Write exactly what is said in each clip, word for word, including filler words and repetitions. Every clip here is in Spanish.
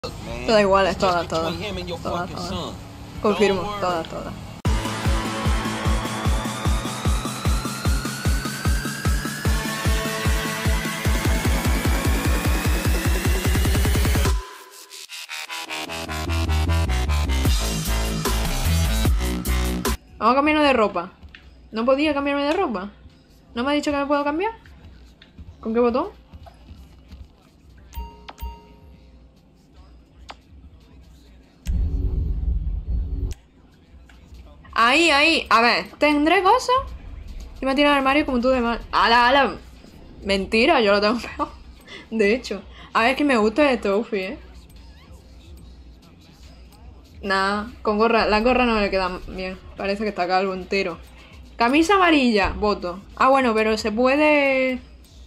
Todas iguales, todas, todas. Todas, todas. Confirmo, todas, todas. Vamos a cambiarnos de ropa. ¿No podía cambiarme de ropa? ¿No me ha dicho que me puedo cambiar? ¿Con qué botón? Ahí, ahí. A ver, ¿tendré cosas? Y me ha tirado al armario como tú de mal. ¡Hala, hala! Mentira, yo lo tengo peor. De hecho. A ver, es que me gusta este outfit, ¿eh? Nah, con gorra. La gorra no le queda bien. Parece que está calvo entero. Camisa amarilla, voto. Ah, bueno, pero se puede...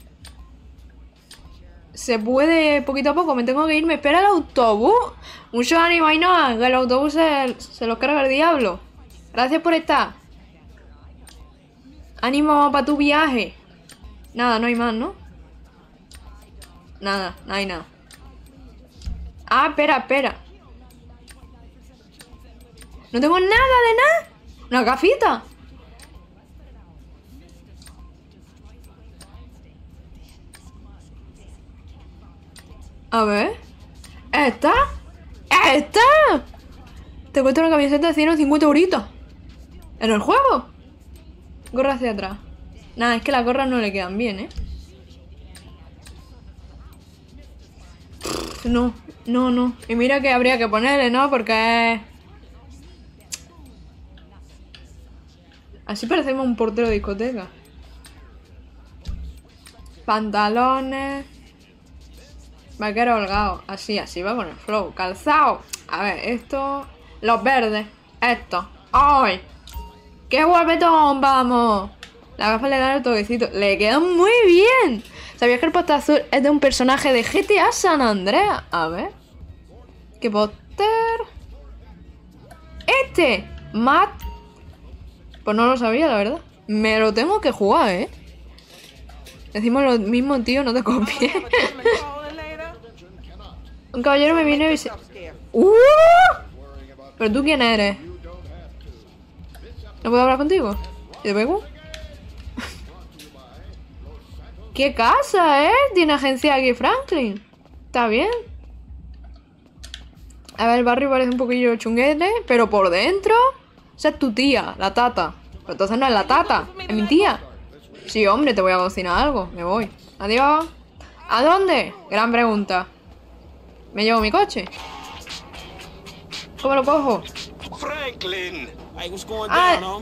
Se puede poquito a poco. Me tengo que ir. Me espera el autobús. Mucho ánimo, Ainhoa. Que el autobús se, se los carga el diablo. Gracias por estar. Ánimo para tu viaje. Nada, no hay más, ¿no? Nada, no hay nada. Ah, espera, espera. No tengo nada de nada. Una gafita. A ver. ¿Esta? ¿Esta? Te cuesta una camiseta de ciento cincuenta euritos. ¿En el juego? Gorra hacia atrás. Nada, es que las gorras no le quedan bien, ¿eh? No, no, no. Y mira que habría que ponerle, ¿no? Porque es... Así parecemos un portero de discoteca. Pantalones. Vaquero holgado. Así, así va con el flow. Calzado. A ver, esto... Los verdes. Esto. ¡Ay! ¡Qué guapetón! ¡Vamos! La gafa le da el toquecito. Le quedan muy bien. ¿Sabías que el póster azul es de un personaje de G T A San Andreas? A ver. ¿Qué póster? ¡Este! Matt. Pues no lo sabía, la verdad. Me lo tengo que jugar, ¿eh? Decimos lo mismo, tío, no te copies. Un caballero me viene a visitar. ¡Uh! ¿Pero tú quién eres? ¿No puedo hablar contigo? ¿Y te pego? ¿Qué casa, eh? Tiene agencia aquí, Franklin. Está bien. A ver, el barrio parece un poquillo chunguete, pero por dentro... Esa es tu tía, la tata. Pero entonces no es la tata, es mi tía. Sí, hombre, te voy a cocinar algo. Me voy. Adiós. ¿A dónde? Gran pregunta. ¿Me llevo mi coche? ¿Cómo lo cojo? Franklin. Ah,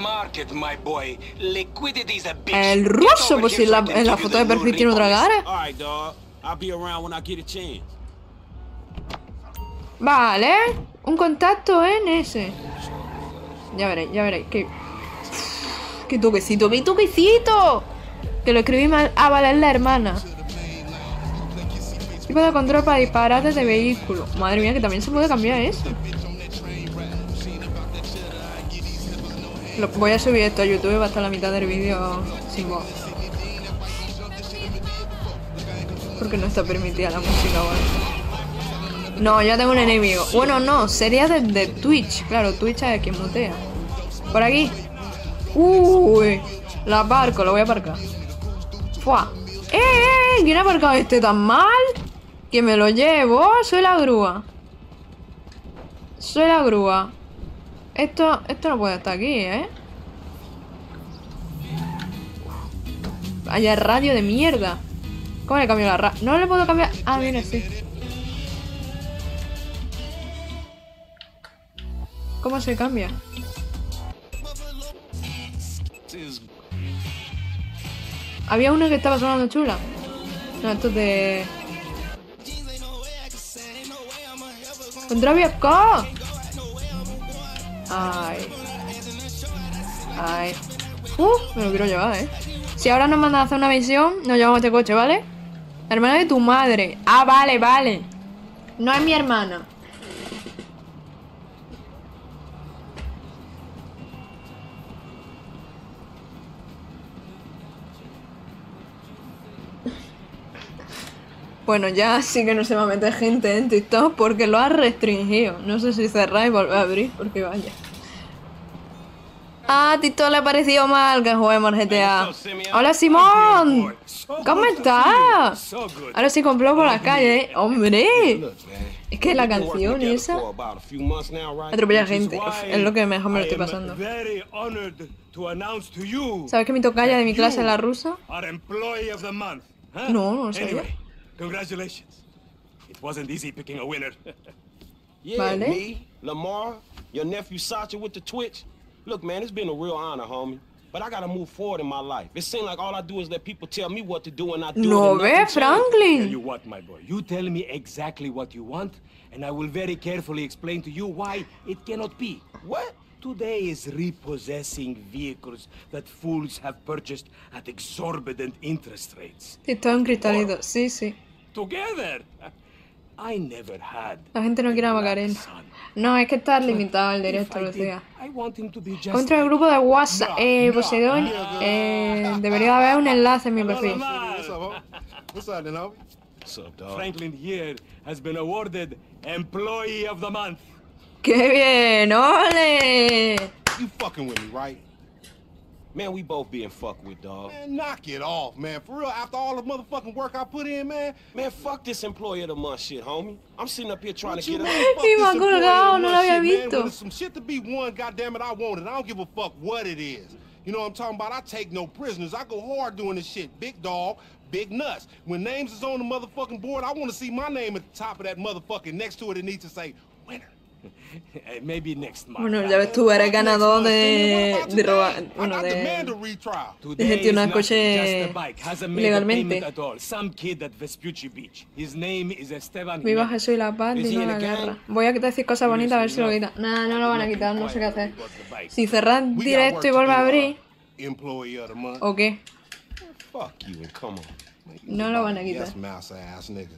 el ruso, pues si en la, en la foto de perfil tiene otra cara. Vale, un contacto en ese. Ya veréis, ya veréis. Qué, qué toquecito, qué toquecito. Que lo escribí mal. Ah, vale, es la hermana. Tipo de control para disparates de vehículo. Madre mía, que también se puede cambiar eso. Lo, voy a subir esto a YouTube, va a estar la mitad del vídeo sin voz. Porque no está permitida la música, ¿vale? No, ya tengo un enemigo. Bueno, no, sería de, de Twitch. Claro, Twitch es quien mutea. Por aquí. Uy, la aparco, lo voy a aparcar. ¡Fua! ¡Eh, eh! ¿Quién ha aparcado este tan mal? Que me lo llevo. Soy la grúa. Soy la grúa. Esto, esto no puede estar aquí, ¿eh? Vaya radio de mierda. ¿Cómo le cambio la radio? No le puedo cambiar. Ah, mira, sí. ¿Cómo se cambia? Había una que estaba sonando chula. No, esto es de... ¡Contra Scott! Ay. Ay. Uh, me lo quiero llevar, eh. Si ahora nos mandan a hacer una misión, nos llevamos este coche, ¿vale? La hermana de tu madre. Ah, vale, vale. No es mi hermana. Bueno, ya sí que no se va a meter gente en TikTok porque lo ha restringido. No sé si cerrar y volver a abrir, porque vaya. Ah, a TikTok le ha parecido mal que juguemos al G T A. ¡Hola, Simón! ¿Cómo estás? Ahora sí complot por la calle, ¿eh? ¡Hombre! Es que la canción y esa... Atropella gente. Uf, es lo que mejor me lo estoy pasando. ¿Sabes que mi tocaya de mi clase es la rusa? No, no lo sabía. Congratulations. It wasn't easy picking a winner. Yeah, Vale. me, Lamar, your nephew Sacha with the Twitch. Look, man, it's been a real honor, homie. But I gotta move forward in my life. It seems like all I do is let people tell me what to do and I do No it. and ve, nothing changes. Tell Franklin. you what, my boy. You tell me exactly what you want, and I will very carefully explain to you why it cannot be. What? Today is repossessing vehicles that fools have purchased at exorbitant interest rates. TikTok en cristalito. Sí, sí. Together! I never had. La gente no quiere a Macarena. No, es que está limitado el directo, If I Lucía. did, I want him to be just Contra el grupo de WhatsApp. Eh, Poseidón, eh, debería haber un enlace en mi perfil. What's up, homie? What's up, then, homie? What's up, dog? Franklin here has been awarded Employee of the Month. ¡Qué bien! ¡Ole! You fucking with me, right? Man, we both being fucked with, dog. Man, knock it off, man. For real, after all the motherfucking work I put in, man. Man, fuck this employee of the month shit, homie. I'm sitting up here trying What to you get mean, out. fuck Y this me ha employee of the colgado, no month lo había shit, man? visto. When there's some shit to be won, goddammit, I want it. I don't give a fuck what it is. You know what I'm talking about? I take no prisoners. I go hard doing this shit. Big dog, big nuts. When names is on the motherfucking board, I want to see my name at the top of that motherfucking next to it. It needs to say, winner. Eh, Maybe next month. Bueno, ya ves tú, eres ganador de, de robar, bueno, I demand a de, retrial. de Today gestionar is nothing, coche just a bike. Hasn't made a legalmente. payment at all. Some kid at Vespucci Beach. His name is Esteban. Viva Jimenez. Jesús y la paz, Is he y no in la the gang? guerra. Voy a decir cosas bonitas a ver si lo quitan. Nah, no lo van a quitar, no sé qué hacer. Si cerrar We got directo work y to vuelve a do, uh, abrir, Employee of the month. ¿o qué? Fuck you and come on. No lo van a quitar. Yes, mouse ass nigga.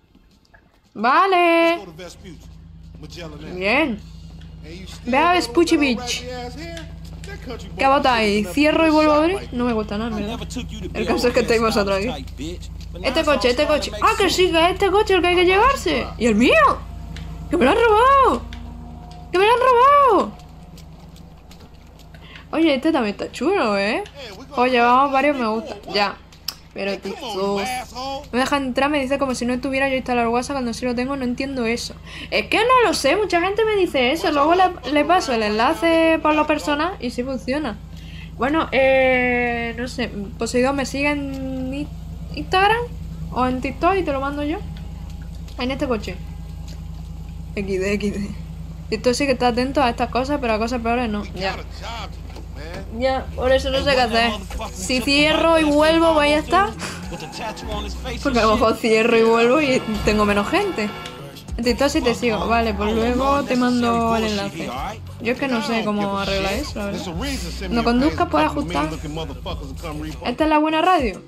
Vale. Go to Vespucci. Magellan Ave. Bien. And you still Ve a got Vespucci a little Beach. raggedy ass hair? That country ¿Qué boy votáis? should've ¿Cierro y never vuelvo a shot abrir? like No me gusta nada, I ¿verdad? never took you to El be caso es que on estáis vosotros type aquí. bitch. But now Este it's all coche, este starting coche. to Ah, make que sense. sí, que es este coche el que hay que llevarse. ¿Y el mío? ¡Que me lo han robado! ¡Que me lo han robado! Oye, este también está chulo, ¿eh? Oye, llevamos varios me gusta. Ya. Pero Come on, TikTok. you asshole. Me deja entrar, me dice como si no estuviera yo instalado WhatsApp cuando sí lo tengo, no entiendo eso. Es que no lo sé, mucha gente me dice eso. Luego le, le paso el enlace por la persona y sí funciona. Bueno, eh. No sé, Poseidón me sigue en I- Instagram o en TikTok y te lo mando yo. En este coche. equis de, equis de. TikTok sí que está atento a estas cosas, pero a cosas peores no. Ya. Got a job to do, man. Ya, por eso no sé qué hacer. Si cierro y vuelvo, voy a estar. With the tattoo on his face Porque a and lo shit. mejor cierro y vuelvo y tengo menos gente. En TikTok sí te sigo. Vale, pues luego te mando el enlace. Yo es que no sé cómo arreglar eso, la There's a verdad. reason send me No a conduzcas, page puedes of couple ajustar. mean-looking motherfuckers to come repo ¿Esta es la buena radio?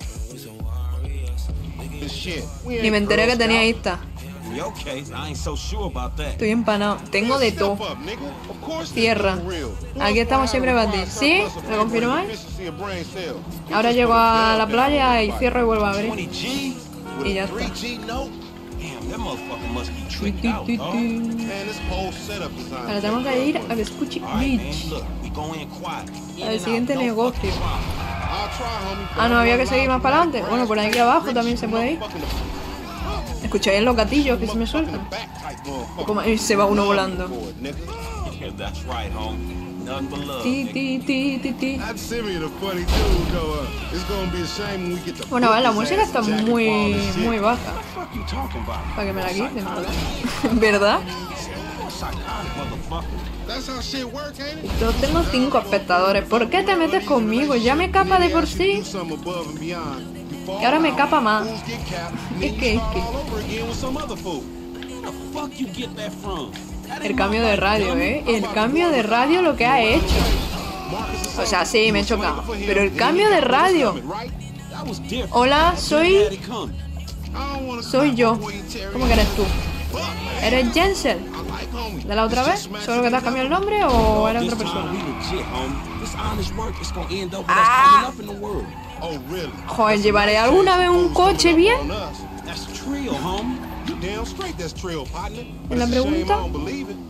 this shit. We Ni ain't me enteré Girl que tenía Scouts. Insta. In your case, I ain't so sure about that. Estoy empanado. Tengo de Step todo. up, nigga. Of course this Tierra. is real. Aquí estamos siempre para ti. ¿Sí? ¿Me confirmáis? Efficiency of brain cells. Ahora llego a la playa y cierro y vuelvo a abrir. twenty G? Y ya three está. G note? Damn, that motherfucker must be Tu, tricked tu, out, tu, dog. tu. Man, this whole setup design. Ahora tenemos que ir a Vespucci All right, man, Beach. look, we go in quiet. In Al and siguiente out, no negocio. fucking problem. I'll try, homie. Ah, no, había que seguir más para adelante. Bueno, por aquí abajo también se puede ir. ¿Escucháis los gatillos que se me sueltan? Como ahí se va uno volando. Yeah, that's right, homie. Nothing but love. Ti, ti, ti, ti, ti. That Simeon a funny dude, though. Uh, it's gonna be a shame when we get the Bueno, vale, la book his música ass está jacket muy, for all this shit. muy baja. What the fuck you talking about? Para que me la quiten, ¿verdad? Psychotic motherfucker. That's how shit work, ain't it? Yo tengo cinco espectadores. ¿Por qué te metes conmigo? Ya me capa de por sí. Y ahora me capa más. Es que, es que. Where the fuck you get that from? That El ain't cambio my de bike, radio, dummy. ¿eh? El cambio de radio lo que ha hecho. O sea, sí, me he chocado. Pero el cambio de radio. That was different. Hola, You soy... had it coming. Soy yo. ¿Cómo que eres tú? ¿Eres Jensel? ¿De la otra vez? ¿Solo que te has cambiado el nombre o eres This otra time persona? we legit, homie. This honest work is gonna end up with Ah. us coming up in the world. Oh, really? Joder, ¿llevaré alguna vez un coche bien? That's Trill, homie. You damn straight that's Trill, partner. ¿En la It's a shame I pregunta? don't believe it.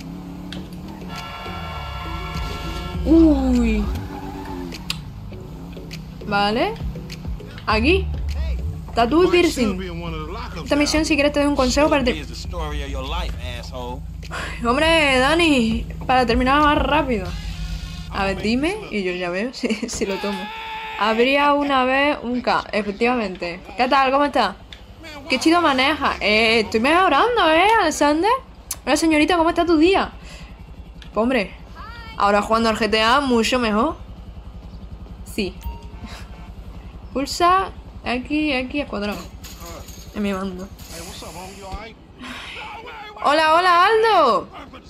Uy. Vale. Aquí. Tatú y But it should piercing. be in one of the lockups Esta now. misión, si quieres, te doy un consejo para... Here's Ter the story of your life, asshole. Hombre, Dani, para terminar más rápido. A ver, dime, y yo ya veo si, si lo tomo. Habría una vez un K, efectivamente. ¿Qué tal? ¿Cómo estás? Qué chido maneja. Eh, estoy mejorando, ¿eh, Alexander? Hola, señorita, ¿cómo está tu día? Pues, hombre, ahora jugando al G T A mucho mejor. Sí. Pulsa X, X al cuadrado. En mi mando. Hey, what's up, homie? You all right? Hola, hola, Aldo.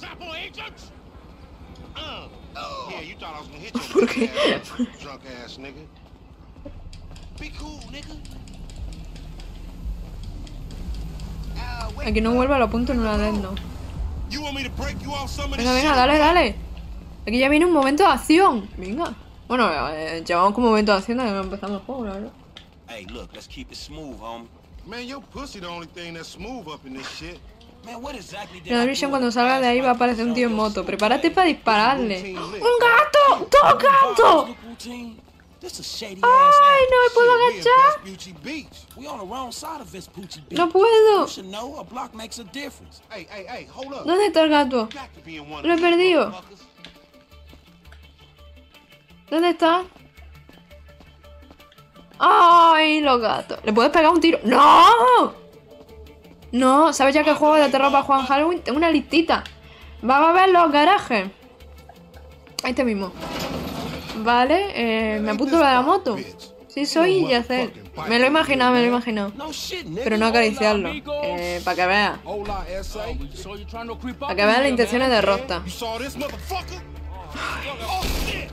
Yeah, you thought I was gonna hit you. ¿Por qué? Drunk ass nigga. Be cool, nigga. Aquí no vuelva, lo apunto en una adendo. You want me to break you off some of this Venga, venga, shit? dale, dale. Aquí ya viene un momento de acción. Venga. Bueno, eh, llevamos como momento de acción desde que empezamos el juego, la verdad. Hey, look, let's keep it smooth, homie. Man, your pussy the only thing that's smooth up in this shit. Man, what exactly did En la I visión, do in cuando the salga de past ahí va a life aparecer un tío en to moto. show Prepárate yourself? para dispararle. ¡Un gato! ¡Dos gatos! Routine? This a shady ¡Ay, ass no me puedo We in agachar! Vespucci Beach. act. We on the wrong side of Vespucci Beach. No puedo. You should know a block makes a difference. Hey, hey, hey, hold up. ¿Dónde está el gato? Got to be in one of Lo he these perdido. motherfuckers. ¿Dónde está? ¡Ay, los gatos! ¿Le puedes pegar un tiro? ¡No! No, ¿sabes ya que juego de terror para jugar en Halloween? Tengo una listita. Va a ver los garajes. Este mismo. Vale, eh, me apunto lo de la moto. Sí, soy Yacel. Me lo he imaginado, me lo he imaginado. No shit, nigga. Pero no acariciarlo. Eh, para que vea. Hola, S A. Para que vea las intenciones de Rosta. You saw this motherfucker? Oh, shit.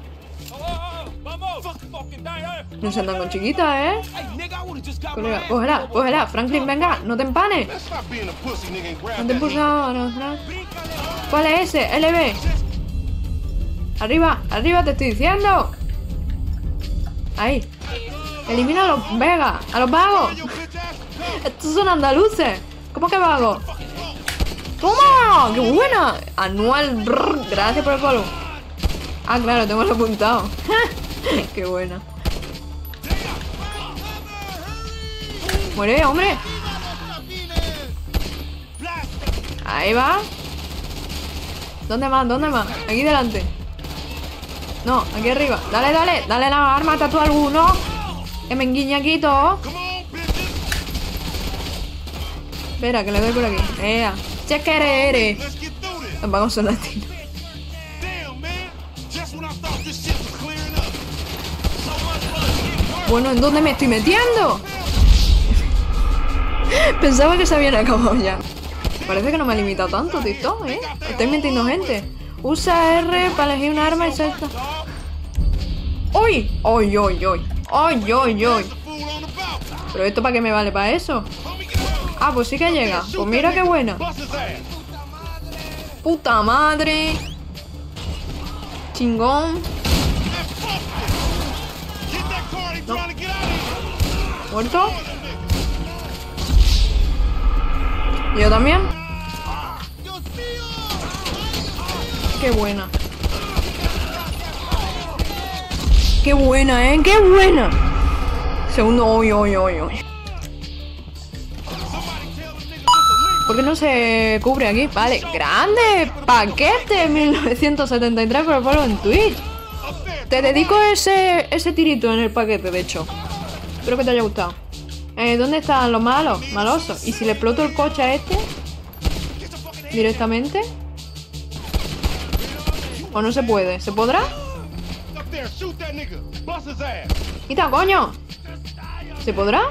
No se andan con chiquitas, ¿eh? Hey, nigga, I would've just got my Colega, ass cógela, over. cógela. Franklin, venga, no te empanes. Let's stop being a pussy nigga and grab No te that heat. impulsa, no, no. ¿Cuál es ese? L B. Arriba, arriba, te estoy diciendo. Ahí. Elimina a los vegas, a los vagos. Your bitch ass. Estos son andaluces. ¿Cómo que vagos? ¡Toma! ¡Qué buena! Anual. Brr, gracias por el follow. Ah, claro, tengo el apuntado. Qué buena. Muere, hombre. Ahí va. ¿Dónde más? ¿Dónde más? Aquí delante. No, aquí arriba. Dale, dale. Dale la arma, tatú a alguno. Que me enguiña aquí todo. Come on, bitches. Espera, que le doy por aquí. Ea. Chequere, eres. Let's get through this. Los vagos son latinos. Damn, man. Just when I thought this shit was clearing up. So much for the shit work. Bueno, ¿en dónde me estoy metiendo? Pensaba que se habían acabado ya. Parece que no me ha limitado tanto, TikTok, ¿eh? Estoy metiendo gente. Usa R para elegir un arma y salta. ¡Uy! ¡Uy, uy, uy! ¡Uy, uy, uy! The fool on the bout. ¿Pero esto para qué me vale? ¿Para eso? Homie, get out. Ah, pues sí que llega. Pues mira qué buena. Bust his ass. ¡Puta madre! Chingón. And fuck this. Get that car. He trying to get out of here. ¿Muerto? ¿Yo también? ¡Qué buena! ¡Qué buena, eh! ¡Qué buena! Segundo, uy, uy, uy, uy. ¿Por qué no se cubre aquí? Vale, grande paquete mil novecientos setenta y tres por el follow en Twitch. Te dedico ese, ese tirito en el paquete, de hecho. Espero que te haya gustado. Eh, ¿Dónde están los malos? Malosos. ¿Y si le exploto el coche a este? ¿Directamente? ¿O no se puede? ¿Se podrá? Up there, shoot that nigga. Bust his ass. ¡Quita, coño! ¿Se podrá?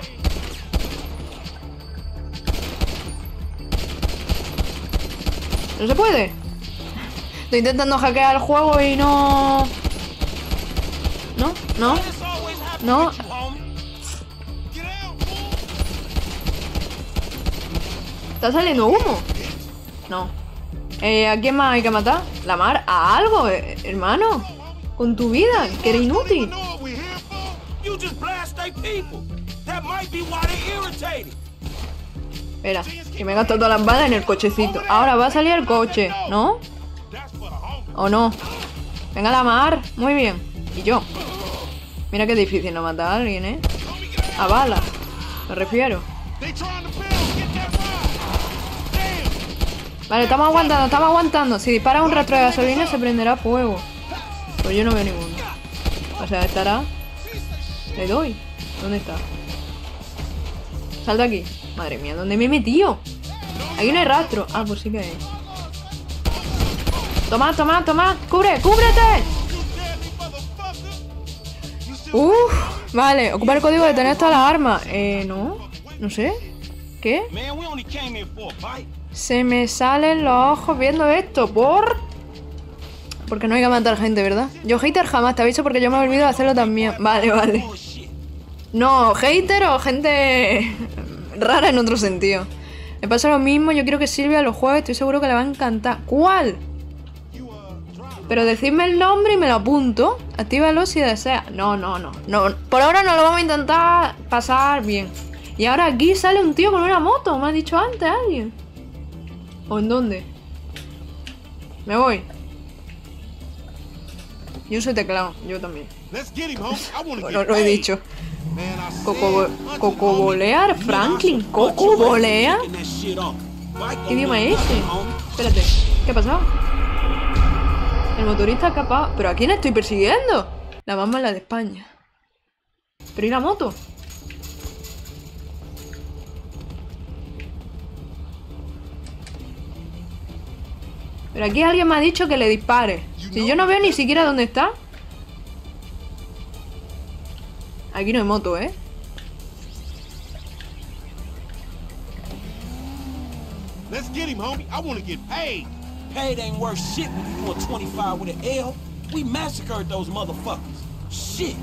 ¿No se puede? Estoy intentando hackear el juego y no... ¿No? ¿No? This always happens No. with you, homie. Get out, fool. ¿Está saliendo humo? No. Eh, ¿a quién más hay que matar? ¿La mar? ¿A algo, eh, hermano? Con tu vida, que eres inútil. Know what we here for? You just blast they people. That might be why they irritated. Espera, que me he gastado todas las balas en el cochecito. Ahora va a salir el coche, ¿no? ¿O no? Venga la mar. Muy bien. Y yo. Mira qué difícil no matar a alguien, ¿eh? A balas. Me refiero. Vale, estamos aguantando, estamos aguantando. Si dispara un rastro de gasolina se prenderá fuego. Pues yo no veo ninguno. O sea, estará... Le doy. ¿Dónde está? Salta aquí. Madre mía, ¿dónde me he metido? Aquí no hay rastro. Ah, pues sí que hay. Toma, toma, toma. ¡Cubre, cúbrete! Uff, vale. Ocupa el código de tener todas las armas. Eh, no. No sé. ¿Qué? Se me salen los ojos viendo esto. ¿Por? Porque no hay que matar gente, ¿verdad? Yo hater jamás, te aviso porque yo me he olvidado de hacerlo también. Vale, vale. No, hater o gente rara en otro sentido. Me pasa lo mismo, yo quiero que Silvia lo juegue, estoy seguro que le va a encantar. ¿Cuál? Pero decidme el nombre y me lo apunto. Actívalo si deseas. No, no, no, no. Por ahora no lo vamos a intentar pasar bien. Y ahora aquí sale un tío con una moto, me ha dicho antes alguien. ¿O en dónde? Me voy. Yo soy teclado, yo también. Bueno, lo he dicho. Coco, Cocobolear, Franklin, Cocobolea. ¿Qué idioma es ese? Espérate, ¿qué ha pasado? El motorista ha escapado. ¿Pero a quién estoy persiguiendo? La mamá es la de España. ¿Pero y la moto? Pero aquí alguien me ha dicho que le dispare. Si yo no veo ni siquiera dónde está. Aquí no hay moto, ¿eh? Let's get him, homie. I want to get paid. Paid ain't worth shit when you doing twenty-five with an L. We massacred those motherfuckers. Shit.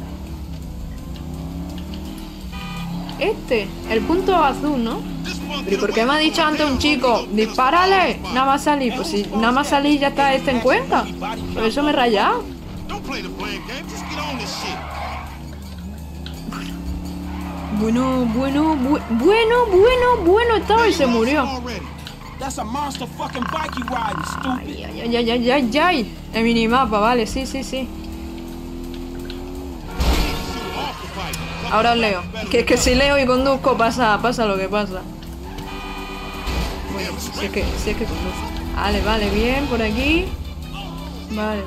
Este, el punto azul, ¿no? ¿Pero y por qué me ha dicho antes un chico? ¡Dispárale! Nada más salir. Pues si nada más salir ya está este en cuenta. Por eso me he rayado. Bueno, bueno, bu bueno, bueno, bueno estaba y se murió. Ay, ay, ay, ay, ay, ay, ay. El minimapa, vale, sí, sí, sí. Ahora leo. Que es que si leo y conduzco pasa, pasa lo que pasa. Bueno, si es que, si es que conduzco. Vale, vale, bien, por aquí. Vale.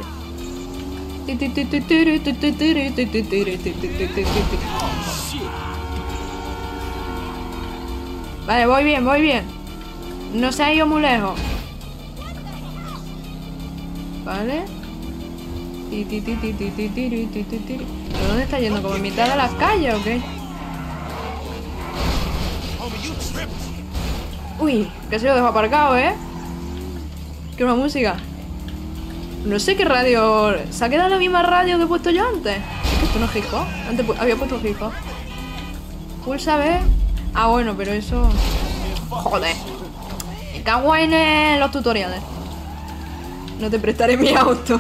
Vale, voy bien, voy bien. No se ha ido muy lejos. Vale. ¿Pero dónde está yendo? ¿Como en mitad de las calles o qué? Uy, que se lo dejo aparcado, ¿eh? ¿Qué una música? No sé qué radio... ¿Se ha quedado la misma radio que he puesto yo antes? Es que esto no es hip hop. Antes había puesto hip hop. Pulsa B. Ah, bueno, pero eso... Joder. Me cago en los tutoriales. No te prestaré mi auto.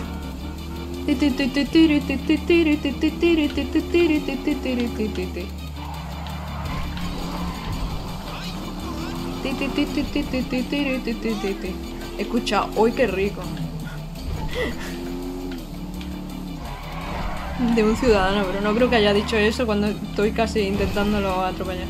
He escuchado, uy, qué rico. De un ciudadano, pero no creo que haya dicho eso cuando estoy casi intentándolo atropellar.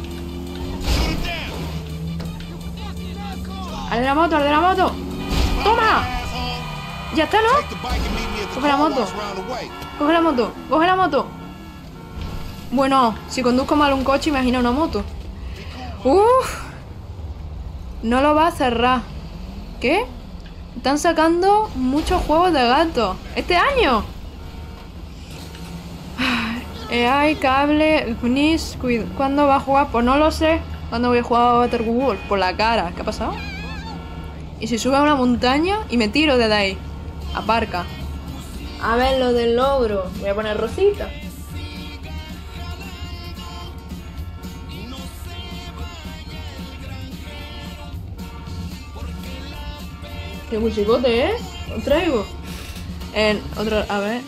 ¡Al de la moto, al de la moto! ¡Toma! Ya está, ¿no? Coge la moto. Coge la moto. Coge la moto. Bueno, si conduzco mal un coche, imagina una moto. Uff. No lo va a cerrar. ¿Qué? Están sacando muchos juegos de gato. ¿Este año? Eh, hay cable. Nis, ¿cuándo va a jugar? Pues no lo sé. ¿Cuándo voy a jugar a Battle Google? Por la cara. ¿Qué ha pasado? Y si sube a una montaña y me tiro desde ahí. Aparca. A ver lo del logro. Voy a poner rosita. Qué musicote, ¿eh? Lo traigo. En otro... A ver.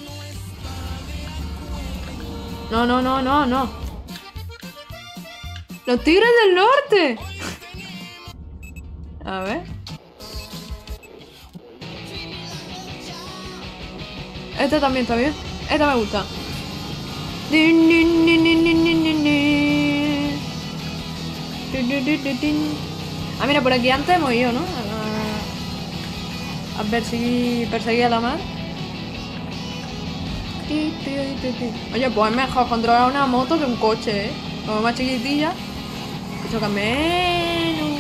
No, no, no, no, no. ¡Los Tigres del Norte! A ver. Esta también está bien. Esta me gusta. Ah, mira, por aquí antes hemos ido, ¿no? A, a perseguir, perseguir a la mar. Oye, pues es mejor controlar una moto que un coche, ¿eh? Como más chiquitilla, que choca menos.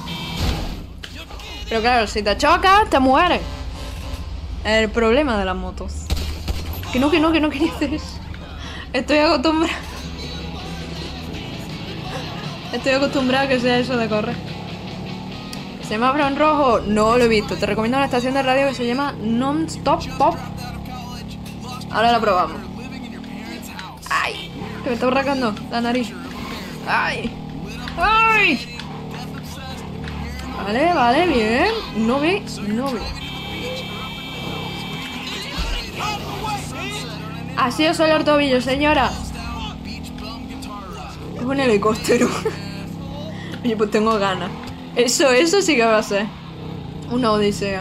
Pero claro, si te chocas, te mueres. Es el problema de las motos. Que no, que no, que no quería hacer eso. Estoy acostumbrada. Estoy acostumbrada a que sea eso de correr. ¿Semáforo en rojo? No lo he visto. Te recomiendo una estación de radio que se llama Non-Stop Pop. Ahora la probamos. ¡Ay! Que me está borracando la nariz. ¡Ay! ¡Ay! Vale, vale, bien. No ve, no ve. Así os suele el tobillo, señora. Es un helicóptero. Oye, pues tengo ganas. Eso, eso sí que va a ser una odisea.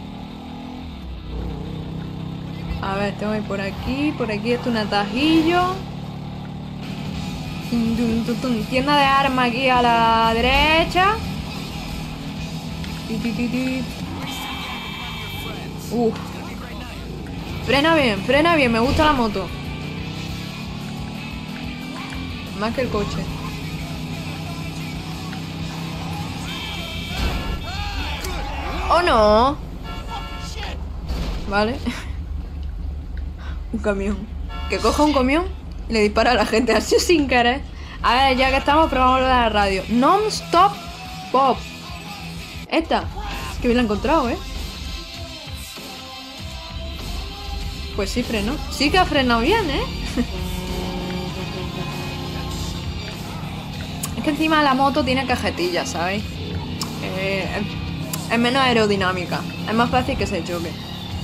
A ver, tengo que ir por aquí. Por aquí está un atajillo. Tienda de armas aquí a la derecha. Uf. Frena bien, frena bien, me gusta la moto. Más que el coche. ¡Oh, no! Vale. Un camión. Que coja un camión y le dispara a la gente así sin querer. A ver, ya que estamos, probamos lo de la radio. Non-Stop Pop. Esta. Que bien la he encontrado, ¿eh? Pues sí frenó. Sí que ha frenado bien, ¿eh? Es que encima la moto tiene cajetillas, ¿sabéis? Eh, es menos aerodinámica. Es más fácil que se choque.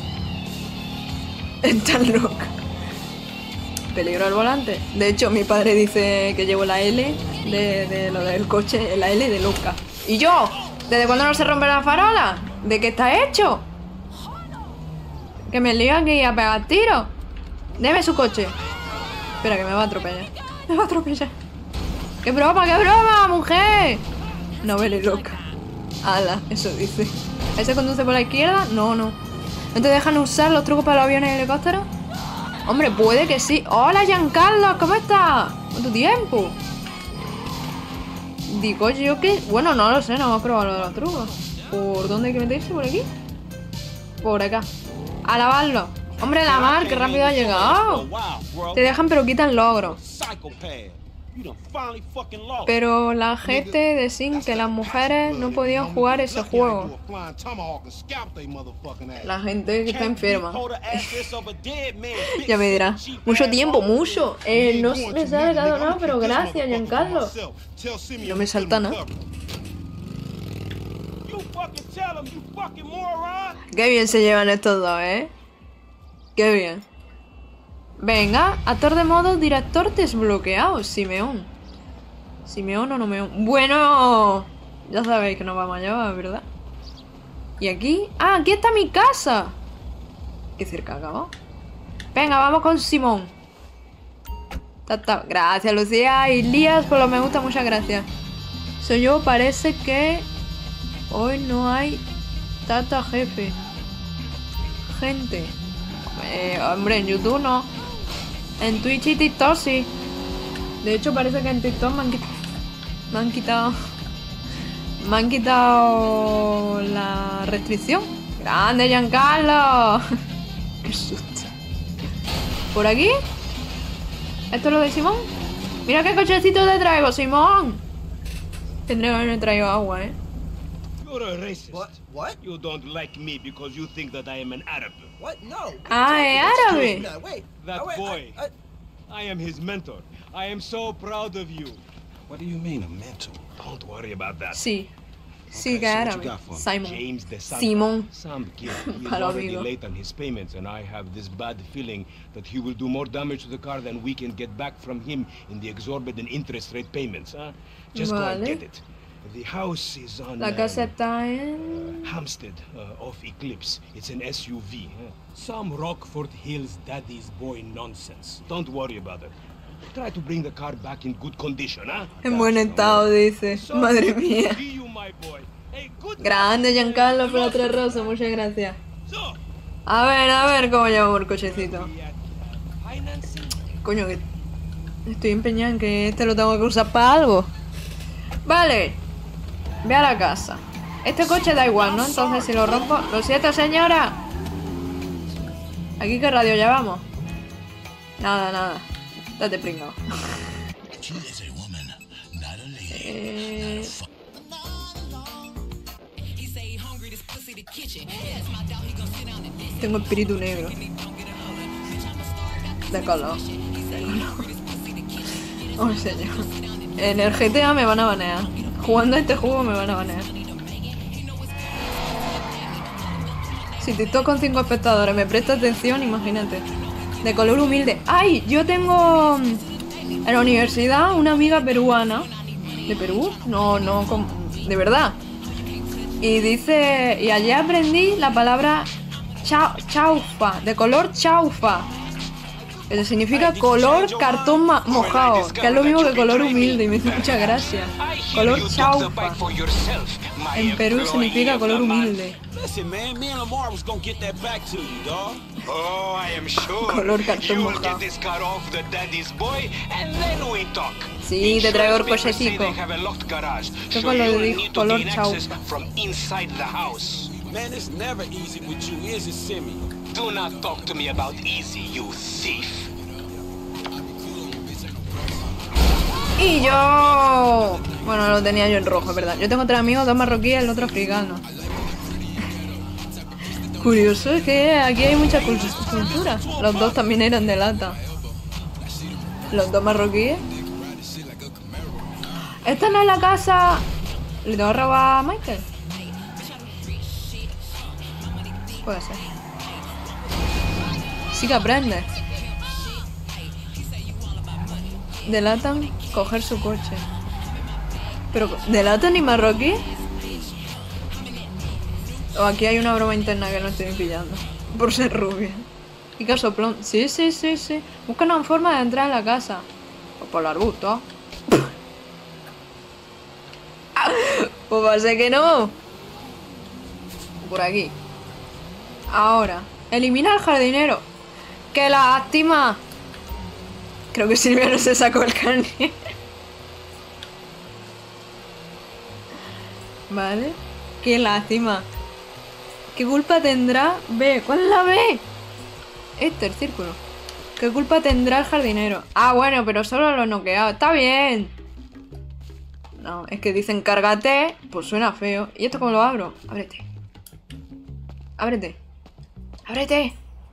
Está loca. Peligro al volante. De hecho, mi padre dice que llevo la L de, de lo del coche, la L de loca. ¿Y yo? ¿Desde cuándo no se rompe la farola? ¿De qué está hecho? Que me lío aquí a pegar tiros. Deme su coche. Espera, que me va a atropellar. Me va a atropellar. ¡Qué broma, qué broma, mujer! No vele loca. Ala, eso dice. ¿Ese conduce por la izquierda? No, no. ¿No te dejan usar los trucos para los aviones y helicópteros? Hombre, puede que sí. ¡Hola, Giancarlo! ¿Cómo estás? ¿Cuánto tiempo? Digo yo que... Bueno, no lo sé, no hemos probado lo de los trucos. ¿Por dónde hay que meterse? ¿Por aquí? Por acá. A lavarlo. Hombre, la mar, qué rápido ha llegado. Te dejan pero quitan logro. Pero la gente decían que las mujeres no podían jugar ese juego. La gente que está enferma. Ya me dirá. Mucho tiempo, mucho. Eh, no me sale nada, no, pero gracias, Giancarlo. No me salta nada. Qué bien se llevan estos dos, ¿eh? Qué bien. Venga, actor de modo, director desbloqueado. Simeón. Simeón o no me... Bueno, ya sabéis que nos vamos a llevar, ¿verdad? Y aquí... ¡Ah, aquí está mi casa! Qué cerca acabó. Venga, vamos con Simón. Ta, ta. Gracias, Lucía y Lías, por lo me gusta, muchas gracias. Soy yo, parece que... Hoy no hay tata jefe. Gente. Eh, hombre, en YouTube no. En Twitch y TikTok sí. De hecho parece que en TikTok me han quitado. Me han quitado. Me han quitado la restricción. ¡Grande, Giancarlo! ¡Qué susto! ¿Por aquí? ¿Esto es lo de Simón? ¡Mira qué cochecito te traigo, Simón! Tendré que haberme traído agua, ¿eh? You're a racist. What? What? You don't like me because you think that I am an Arab. What? No. Ah, es árabe. No, wait. That Oh, wait, boy. I, I, I am his mentor. I am so proud of you. What do you mean, a mentor? Don't worry about that. Sí. Sí, Okay, que so what árabe. you got for me? Simon. James de Santa. Simón. Some kid. He is Para already amigo. late on his payments, and I have this bad feeling that he will do more damage to the car than we can get back from him in the exorbitant interest rate payments, huh? Just go and Vale. get it. The house is on La casa está en... uh, Hampstead, uh, off Eclipse. It's an S U V. huh? Some Rockford Hills daddy's boy nonsense. Don't worry about it. Try to bring the car back in good condition, huh? En buen estado, dice. Madre mía. See you, my boy. Hey, good Grande, Giancarlo, por la Tres Rosas. Muchas gracias. A ver, a ver cómo llevamos el cochecito. Coño, que estoy empeñada en que este lo tengo que usar para algo. Vale. Ve a la casa. Este coche da igual, ¿no? Entonces si lo rompo... Lo siento, señora. ¿Aquí qué radio llevamos? Nada, nada. Date pringao. eh... Tengo espíritu negro. De color. De color. Oh, señor. En el G T A me van a banear. Jugando a este juego me van a banear. Si TikTok con cinco espectadores me presta atención, imagínate. De color humilde. ¡Ay! Yo tengo en la universidad una amiga peruana. ¿De Perú? No, no, de verdad. Y dice... Y allí aprendí la palabra cha, chaufa. De color chaufa. Que significa color cartón mojado, que es lo mismo que color humilde, y me hizo mucha gracia. Color chaufa. En Perú significa color humilde. Color cartón mojado. Sí, te traigo el cochecito. ¿Qué color dijo? Color chaufa. Man, it's never easy with you, is it, Simi? Do not talk to me about easy, you thief. Y yo... Bueno, lo tenía yo en rojo, ¿verdad? Yo tengo tres amigos, dos marroquíes y el otro africano. Curioso, es que aquí hay mucha cultura. Los dos también eran de lata. Los dos marroquíes. Esta no es la casa... ¿Le tengo que robar a Michael? Puede ser. Sí que aprende. Delatan coger su coche. Pero, ¿delatan y marroquí? O aquí hay una broma interna que no estoy pillando. Por ser rubia. Y casoplón. Sí, sí, sí, sí. Buscan una forma de entrar en la casa. O por el arbusto. Pues va a ser que no. Por aquí. Ahora, elimina al jardinero. ¡Qué lástima! Creo que Silvia no se sacó el carnet. Vale. ¡Qué lástima! ¿Qué culpa tendrá B? ¿Cuál es la B? Este, el círculo. ¿Qué culpa tendrá el jardinero? Ah, bueno, pero solo lo he noqueado. ¡Está bien! No, es que dicen cárgate. Pues suena feo. ¿Y esto cómo lo abro? Ábrete. Ábrete. ¡Ábrete!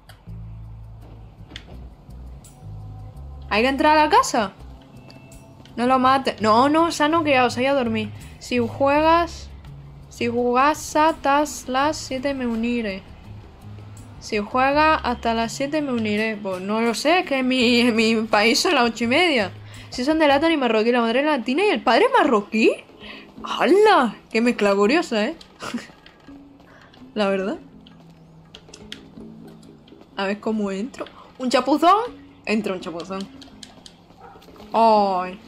¿Hay que entrar a la casa? No lo mates. No, no, se ha noqueado, se ha ido a dormir. Si juegas... Si jugas hasta las siete me uniré. Si juegas hasta las siete me uniré. Pues no lo sé, es que en mi, en mi país son las ocho y media. Si son de lata y marroquí, la madre latina y el padre marroquí. ¡Hala! Qué mezcla curiosa, ¿eh? La verdad. A ver cómo entro. ¿Un chapuzón? Entra un chapuzón. ¡Ay!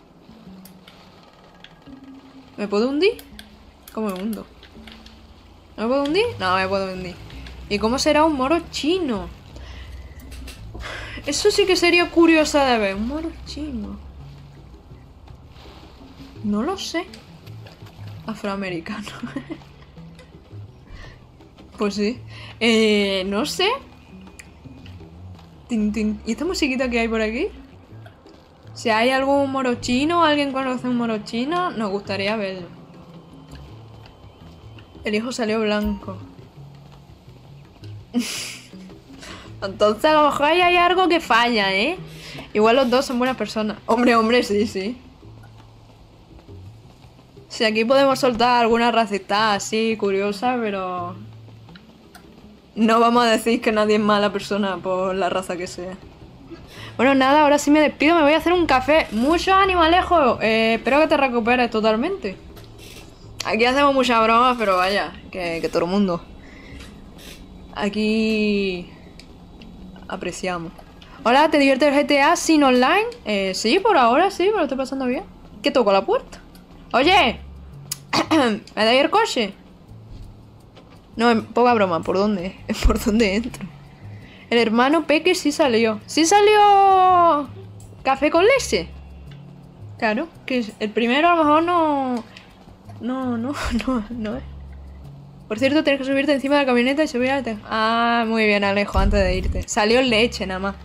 ¿Me puedo hundir? ¿Cómo me hundo? ¿No me puedo hundir? No, me puedo hundir. ¿Y cómo será un moro chino? Eso sí que sería curiosa de ver. Un moro chino. No lo sé. Afroamericano. Pues sí. Eh, no sé. Tin, tin. ¿Y esta musiquita que hay por aquí? Si hay algún moro chino, alguien conoce un moro chino, nos gustaría verlo. El hijo salió blanco. Entonces a lo mejor ahí hay algo que falla, ¿eh? Igual los dos son buenas personas. Hombre, hombre, sí, sí. Si aquí podemos soltar alguna racista así, curiosa, pero... No vamos a decir que nadie es mala persona por la raza que sea. Bueno, nada, ahora sí me despido, me voy a hacer un café. Mucho ánimo, Alejo. Eh, espero que te recuperes totalmente. Aquí hacemos muchas bromas, pero vaya, que, que todo el mundo. Aquí apreciamos. Hola, ¿te divierte el G T A sin online? Eh, sí, por ahora sí, pero lo estoy pasando bien. ¿Qué toco la puerta? Oye, ¿me dais el coche? No, poca broma, ¿por dónde? ¿Por dónde entro? El hermano Peque sí salió. ¿Sí salió café con leche? Claro, que el primero a lo mejor no... No, no, no, no es. Por cierto, tienes que subirte encima de la camioneta y subirte. Ah, muy bien, Alejo, antes de irte. Salió leche nada más.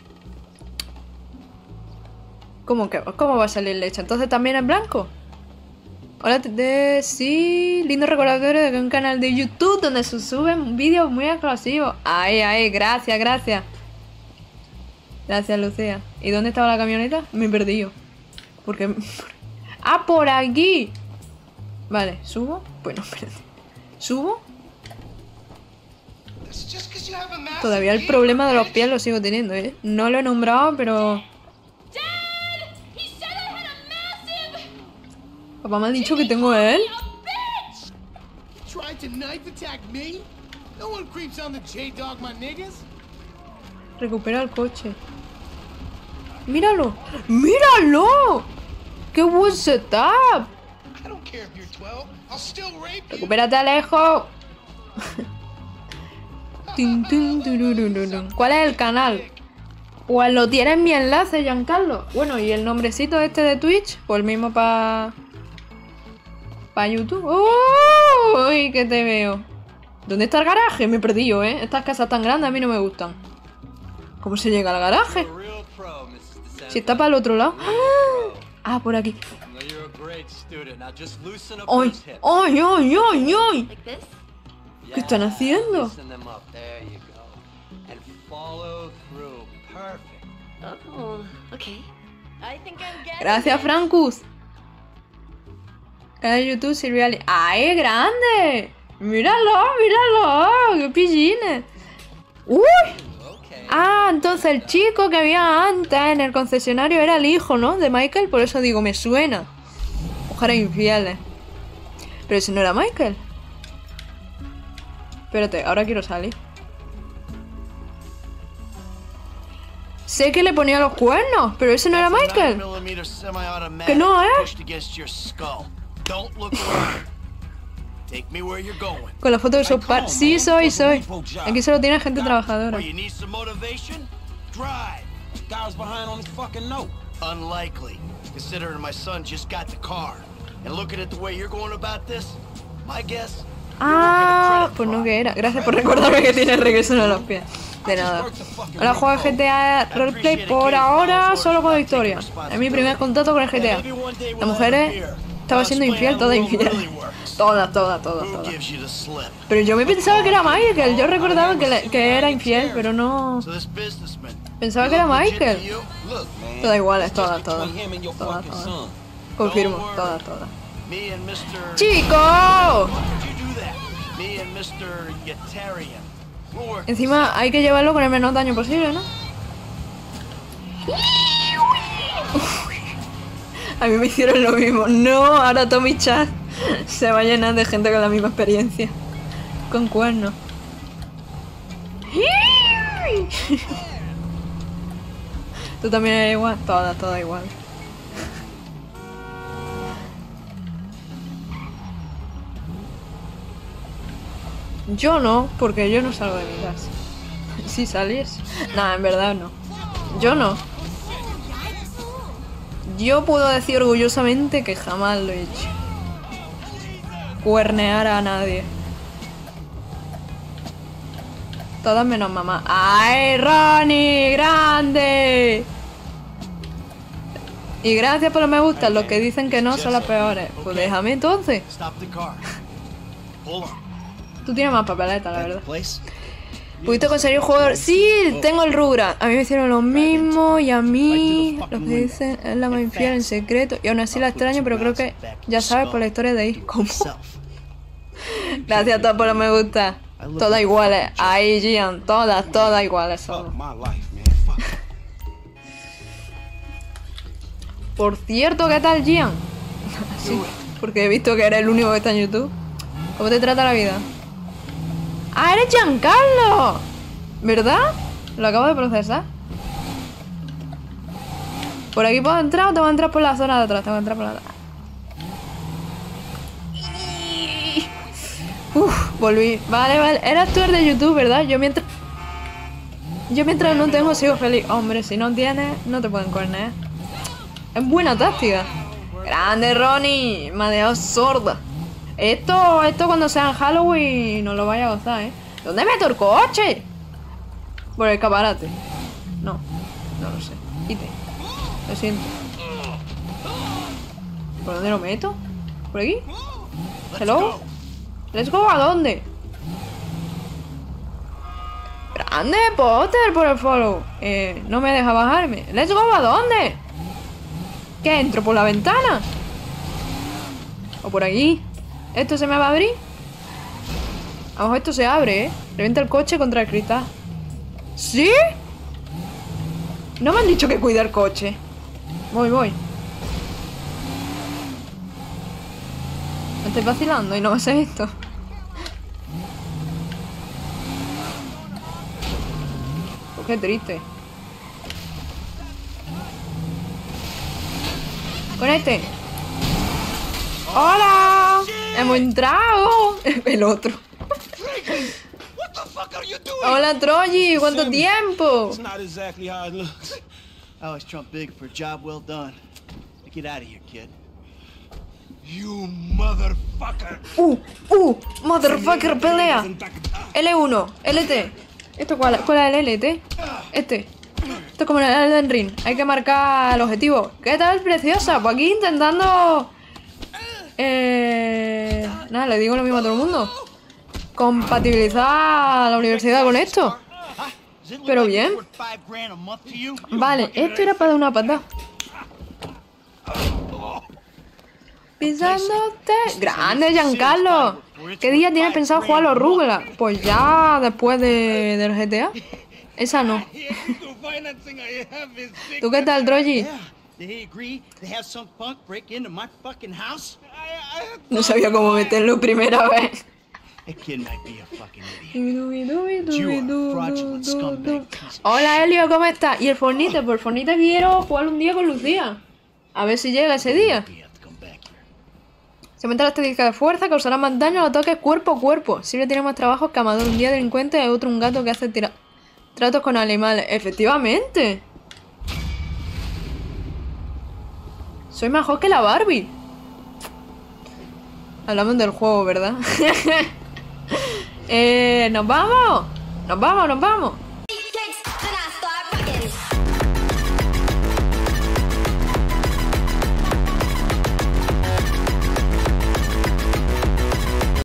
¿Cómo que? ¿Cómo va a salir leche? ¿Entonces también en blanco? Hola, de... sí, lindo recordatorio de que hay un canal de YouTube donde se suben vídeos muy exclusivos. Ay, ay, gracias, gracias. Gracias, Lucía. ¿Y dónde estaba la camioneta? Me he perdido. Porque... ¡ah, por aquí! Vale, ¿subo? Bueno, espérate. ¿Subo? Todavía el problema de los pies lo sigo teniendo, ¿eh? No lo he nombrado, pero... Papá me ha dicho que tengo a él. Recupera el coche. ¡Míralo! ¡Míralo! ¡Qué buen setup! ¡Recupérate, Alejo! ¿Cuál es el canal? Pues lo tienes en mi enlace, Giancarlo. Bueno, y el nombrecito este de Twitch, pues el mismo para... para YouTube. ¡Uy! Que te veo. ¿Dónde está el garaje? Me he perdido, ¿eh? Estas casas tan grandes a mí no me gustan. ¿Cómo se llega al garaje? Si está para el otro lado. ¡Ah! Ah, por aquí. ¡Ay! ¡Ay, ay, ay, ay! ¿Qué están haciendo? Gracias, Francus. Canal de YouTube Silviali. ¡Ay, grande! ¡Míralo, míralo! ¡Qué pillines! ¡Uy! Ah, entonces el chico que había antes en el concesionario era el hijo, ¿no? De Michael, por eso digo, me suena. Mujeres infieles. Pero ese no era Michael. Espérate, ahora quiero salir. Sé que le ponía los cuernos, pero ese no era Michael. Que no, ¿eh? Con la foto de South Park. Sí, soy, soy. Aquí solo tiene gente trabajadora. Ah, pues no que era. Gracias por recordarme que tiene regreso en los pies. De nada. Ahora juego G T A Roleplay por ahora solo con historia. Es mi primer contacto con el G T A. Las mujeres estaba siendo infiel, todas infiel. Todas, todas, todas, todas. Pero yo me pensaba que era Michael. Yo recordaba que, le, que era infiel, pero no... Pensaba que era Michael. Todas iguales, todas, todas. Todas, todas. Confirmo, todas, todas. ¡Chico! Encima hay que llevarlo con el menor daño posible, ¿no? A mí me hicieron lo mismo. No, ahora Tommy Chat se va a llenar de gente con la misma experiencia. Con cuernos. ¿Tú también eres igual? Todas, todas igual. Yo no, porque yo no salgo de mi casa. Si salies. Nada, en verdad no. Yo no. Yo puedo decir orgullosamente que jamás lo he hecho. Cuernear a nadie. Todas menos mamá. ¡Ay, Ronnie! ¡Grande! Y gracias por los me gustan. Los que dicen que no son las peores. Pues déjame entonces. Tú tienes más papeleta, la verdad. ¿Pudiste conseguir jugador? Sí, tengo el Rugrats. A mí me hicieron lo mismo y a mí los que dicen es la más infiel en secreto. Y aún así la extraño, pero creo que ya sabes por la historia de ahí. ¿Cómo? Gracias a todos por los me gusta. Todas iguales. Ahí, Gian. Todas, todas iguales son. Por cierto, ¿qué tal, Gian? Sí. porque he visto que eres el único que está en YouTube. ¿Cómo te trata la vida? ¡Ah, eres Giancarlo! ¿Verdad? Lo acabo de procesar. ¿Por aquí puedo entrar o tengo que entrar por la zona de atrás? Tengo que entrar por la atrás. Uf, volví. Vale, vale. Eras tú el de YouTube, ¿verdad? Yo mientras... Yo mientras no tengo sigo feliz. Hombre, si no tienes, no te pueden cornear. Es buena táctica. Grande, Ronnie. Me ha dejado sorda. Esto, esto cuando sea en Halloween no lo vaya a gozar, ¿eh? ¿Dónde meto el coche? Por el escaparate. No, no lo sé. Quite. Lo siento. ¿Por dónde lo meto? ¿Por aquí? ¿Hello? ¿Let's go a dónde? Grande, Potter, por el follow. Eh, no me deja bajarme. ¿Let's go a dónde? ¿Qué? ¿Entro por la ventana? ¿O por aquí? ¿Esto se me va a abrir? A lo mejor esto se abre, ¿eh? Revienta el coche contra el cristal. ¿Sí? No me han dicho que cuide el coche. Voy, voy. Me estoy vacilando y no me sé esto. Pues qué triste. Conecte. ¡Hola! ¡Hemos entrado! El otro. Hola, Troji. ¿Cuánto tiempo? It's not exactly how it looks. I always trump big for a job well done. Now get out of here, kid. You motherfucker. Uh, uh, motherfucker, pelea. L uno, L T. ¿Esto cuál, cuál es el L T? Este. Esto es como en el Elden Ring. Hay que marcar el objetivo. ¿Qué tal, preciosa? Pues aquí intentando... Eh... Nada, le digo lo mismo a todo el mundo. Compatibilizar la universidad con esto. Pero bien. Vale, esto era para dar una patada. Pisándote. Grande, Giancarlo. ¿Qué día tienes pensado jugar a los Rugla? Pues ya después de, del G T A. Esa no. ¿Tú qué tal, Troji? No sabía cómo meterlo primera vez. Hola, Helio, ¿cómo estás? ¿Y el Fornite? Por Fornite quiero jugar un día con Lucía. A ver si llega ese día. Se aumenta la estadística de fuerza, causará más daño a los toques cuerpo a cuerpo. Siempre tiene más trabajo que Amador, un día delincuente y otro un gato que hace tira tratos con animales. Efectivamente. Soy mejor que la Barbie. Hablamos del juego, ¿verdad? eh, ¿Nos vamos? ¿Nos vamos? ¿Nos vamos?